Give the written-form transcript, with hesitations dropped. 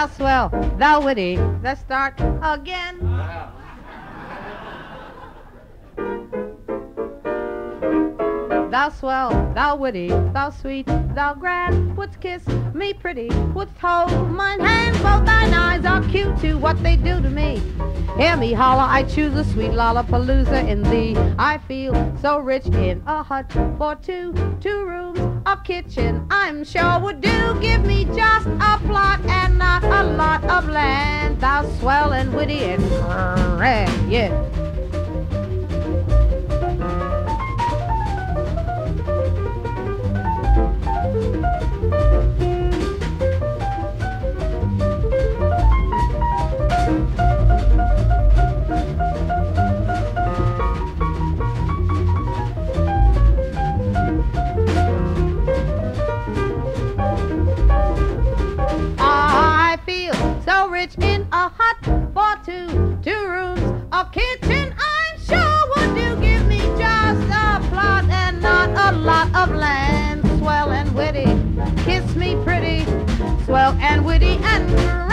thou swell, thou witty. Let's start again. Thou swell, thou witty, thou sweet, thou grand, wouldst kiss me pretty, wouldst hold mine hand, both thine eyes are cute to what they do to me. Hear me holler, I choose a sweet lollapalooza in thee. I feel so rich in a hut for two rooms, a kitchen I'm sure would do. Give me just a plot and not a lot of land. Thou swell and witty and grand, yeah. So rich in a hut for two rooms, a kitchen I'm sure would do. Give me just a plot and not a lot of land. Swell and witty, kiss me pretty, swell and witty and